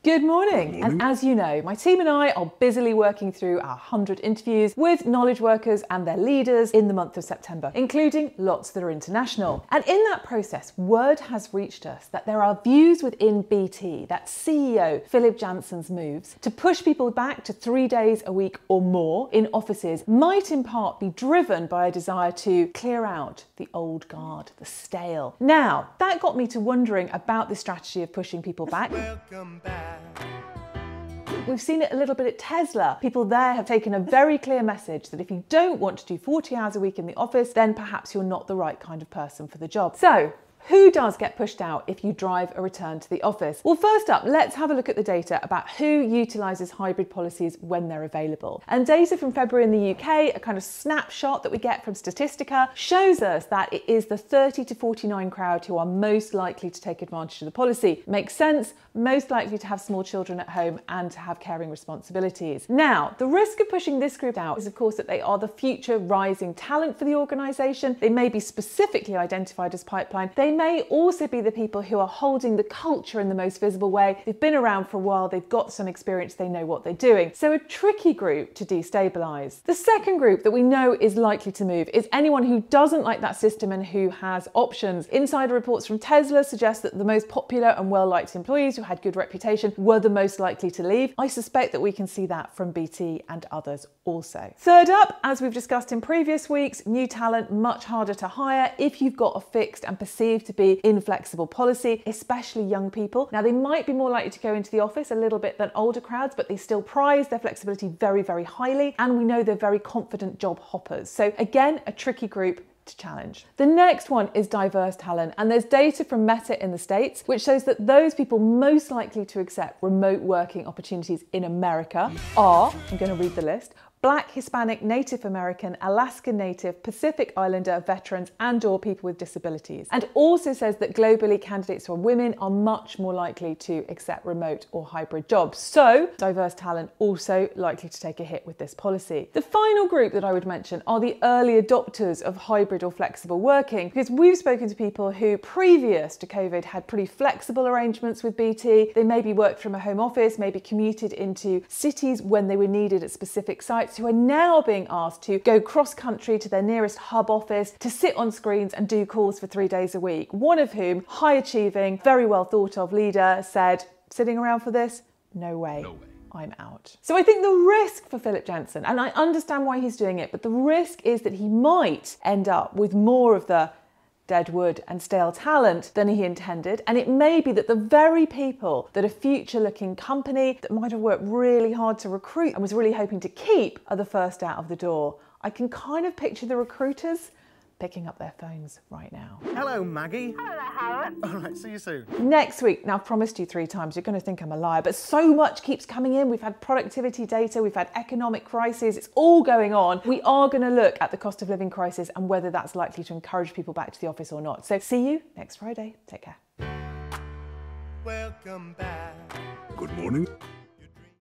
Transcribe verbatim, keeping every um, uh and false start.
Good morning. Good morning. And as you know, my team and I are busily working through our one hundred interviews with knowledge workers and their leaders in the month of September, including lots that are international. And in that process, word has reached us that there are views within B T that C E O Phillip Jansen's moves to push people back to three days a week or more in offices might in part be driven by a desire to clear out the old guard, the stale. Now, that got me to wondering about the strategy of pushing people back. Welcome back. We've seen it a little bit at Tesla. People there have taken a very clear message that if you don't want to do forty hours a week in the office, then perhaps you're not the right kind of person for the job. So, who does get pushed out if you drive a return to the office? Well, first up, let's have a look at the data about who utilises hybrid policies when they're available. And data from February in the U K, a kind of snapshot that we get from Statistica, shows us that it is the thirty to forty-nine crowd who are most likely to take advantage of the policy. Makes sense, most likely to have small children at home and to have caring responsibilities. Now, the risk of pushing this group out is of course that they are the future rising talent for the organisation. They may be specifically identified as pipeline. They may also be the people who are holding the culture in the most visible way. They've been around for a while, they've got some experience, they know what they're doing. So a tricky group to destabilise. The second group that we know is likely to move is anyone who doesn't like that system and who has options. Insider reports from Tesla suggest that the most popular and well-liked employees who had good reputation were the most likely to leave. I suspect that we can see that from B T and others also. Third up, as we've discussed in previous weeks, new talent much harder to hire if you've got a fixed and perceived to be inflexible policy, especially young people. Now, they might be more likely to go into the office a little bit than older crowds, but they still prize their flexibility very, very highly. And we know they're very confident job hoppers. So again, a tricky group to challenge. The next one is diverse talent, and there's data from Meta in the States which shows that those people most likely to accept remote working opportunities in America are, I'm going to read the list, Black, Hispanic, Native American, Alaskan Native, Pacific Islander, veterans and or people with disabilities. And also says that globally candidates who are women are much more likely to accept remote or hybrid jobs. So diverse talent also likely to take a hit with this policy. The final group that I would mention are the early adopters of hybrid or flexible working, because we've spoken to people who previous to COVID had pretty flexible arrangements with B T. They maybe worked from a home office, maybe commuted into cities when they were needed at specific sites, who are now being asked to go cross-country to their nearest hub office to sit on screens and do calls for three days a week. One of whom, high-achieving, very well thought of leader, said, sitting around for this? No way. No way. I'm out. So I think the risk for Phillip Jansen, and I understand why he's doing it, but the risk is that he might end up with more of the dead wood and stale talent than he intended, and it may be that the very people that a future-looking company that might have worked really hard to recruit and was really hoping to keep are the first out of the door. I can kind of picture the recruiters picking up their phones right now. Hello, Maggie. Hello, Howard. All right, see you soon. Next week, now I've promised you three times, you're going to think I'm a liar, but so much keeps coming in. We've had productivity data, we've had economic crisis, it's all going on. We are going to look at the cost of living crisis and whether that's likely to encourage people back to the office or not. So see you next Friday. Take care. Welcome back. Good morning.